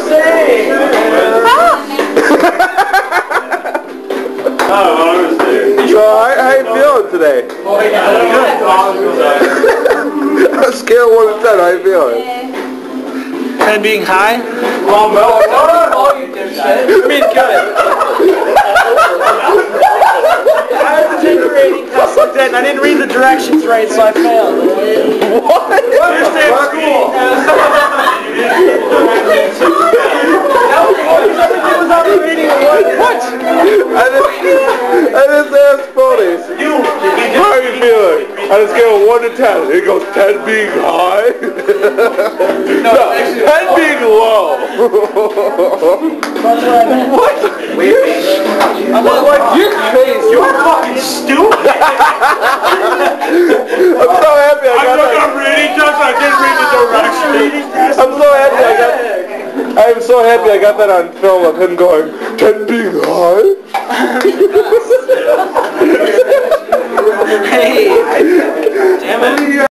saying. So how you feeling today? On a scale of 1 to 10, how you feeling? 10 being high? Well, you dipshit. I mean, good. I have to take a rating test like that, and I didn't read the directions right, so I failed. What? First day of school. What? I just asked Bodie. How are you feeling? On a scale of 1 to 10. It goes 10 being high. No, 10 being low. What? I'm like, you're crazy. You're fucking stupid. I'm so happy I got that. I'm reading test. I didn't read the directions. I'm so happy I am so happy I got that on film of him going 10 being high.